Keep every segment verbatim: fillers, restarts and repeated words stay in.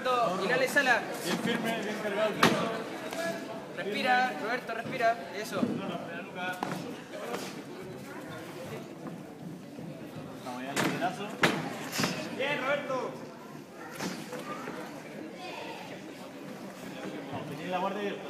Roberto, inhala y exhala. Bien firme, bien cargado el peso. Respira, Roberto, respira. Eso. No, no, la nuca. Vamos allá al brazo. Bien, Roberto. Vamos, tenés la guardia abierta.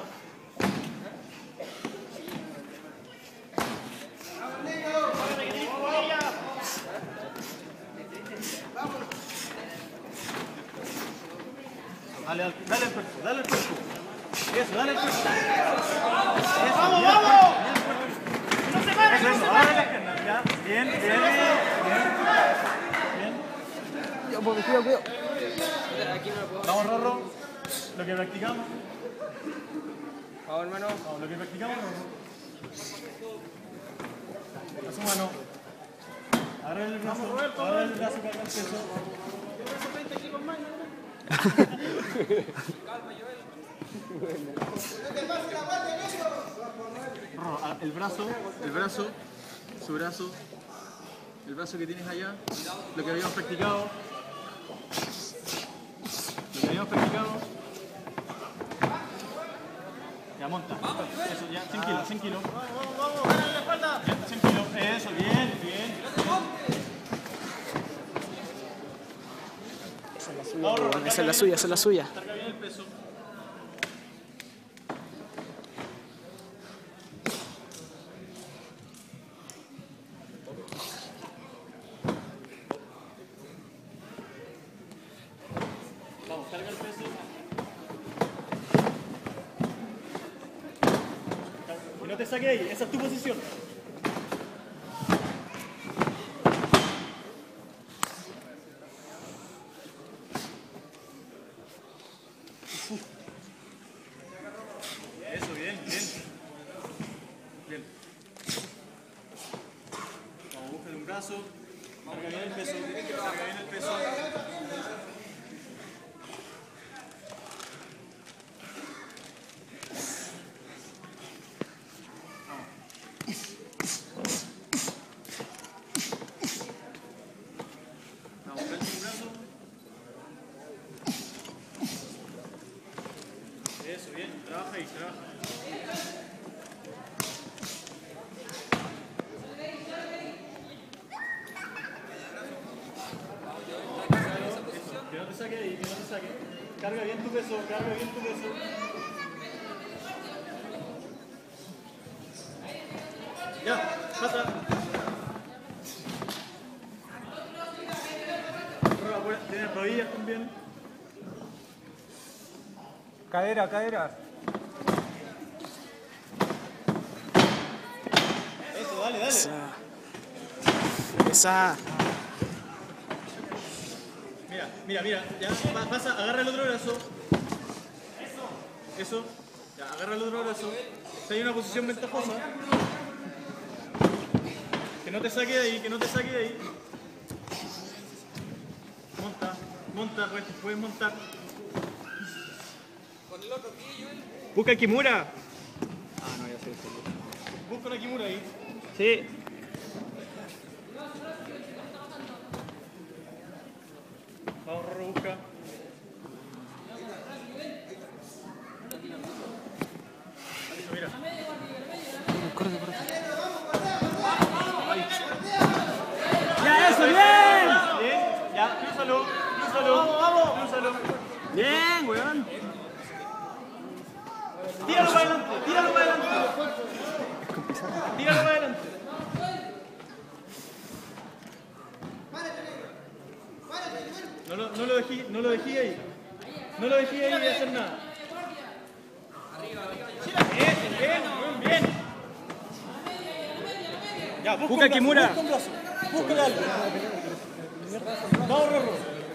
Dale, al- dale el cuerpo, dale el cuerpo. Eso, dale el cuerpo. Eso, ¡vamos, ya, vamos! ¡No se pare, no se pare! Ya, bien, bien, bien. Bien. Ya, pues, cuidado, cuidado. Vamos, Rorro. Lo que practicamos. Vamos, hermano. Vamos, lo que practicamos, Rorro. A su mano. Agarra el brazo, agarra el brazo, carga el peso. Rorro, el brazo, el brazo, su brazo, el brazo que tienes allá, lo que habíamos practicado, lo que habíamos practicado. Ya, monta. Eso, ya, cien kilos, cien kilos. Vamos, vamos, vamos, la espalda. Ya, cien kilos, eso, bien, bien. Esa es la suya, weón. Esa es la suya, esa es la suya. Carga bien el peso. Vamos, carga el peso. Y no te saques ahí, esa es tu posición. Eso, bien, bien. Bien. Vamos, búscale un brazo. Carga bien el peso. Carga bien el peso. Vamos, prende un brazo. Eso, bien. Trabaja ahí, trabaja. Que no te saque ahí, que no te saque. Carga bien tu peso, carga bien tu peso. Ya, pasa. Tienes rodillas también. Cadera, cadera. Eso, dale, dale. Esa. Esa. Mira, mira, mira. Ya, pa- pasa, agarra el otro brazo. Eso. Ya, agarra el otro brazo. Está en una posición ventajosa. Que no te saque de ahí, que no te saque de ahí. Monta, monta, pues, puedes montar. Busca Kimura. Ah, no, ya sé. Busca una Kimura ahí. Sí. Vamos, Rorro, busca. Eso, mira. Corre, corre. Ya, eso, bien. Bien, ya, crúzalo, crúzalo. Vamos, vamos. Crúzalo. Bien, weón. Tíralo para adelante, tíralo para adelante. Tíralo para adelante. No lo, no lo dejé, no lo dejé ahí. No lo dejé ahí de hacer nada. Bien, bien, muy bien. Ya, busca, Busca un brazo, Kimura. busca un brazo. Búscale algo. Vamos, Rorro.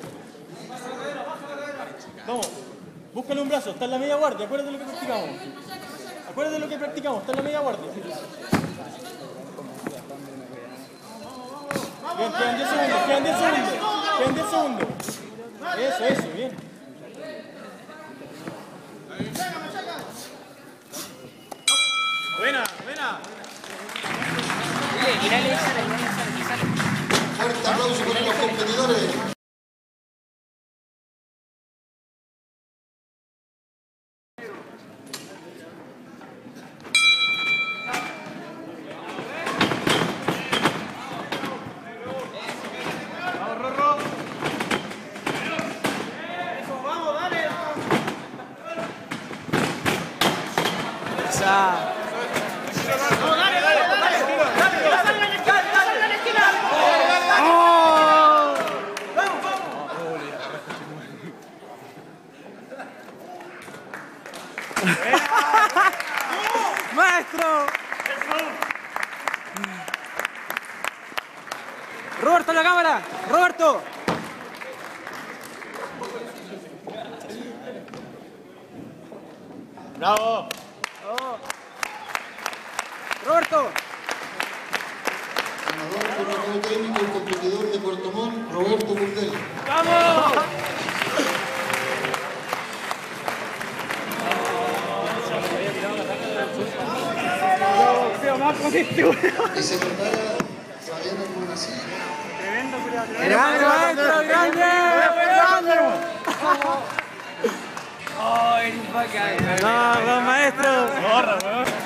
Vamos. Búscale un brazo, está en la media guardia, acuérdate de lo que practicamos. Acuérdate de lo que practicamos, está en la media guardia. Bien, quedan diez segundos, quedan diez segundos. Quedan diez segundos. Eso, eso, bien. Buena, buena. Inhala y exhala, inhala y exhala, exhala. Fuerte aplauso para los competidores. ¡Maestro! ¡Roberto, la cámara! ¡Roberto! ¡Bravo! ¡Roberto! Ganador por nocaut técnico, el competidor de Puerto Montt, Roberto Burdel. ¡Vamos! Y se prepara Fabiana Curnací. ¡Grande, maestro! ¡Grande! ¡Grande! Oh, eres bacán. ¡No, maestro! ¡Borra, weón!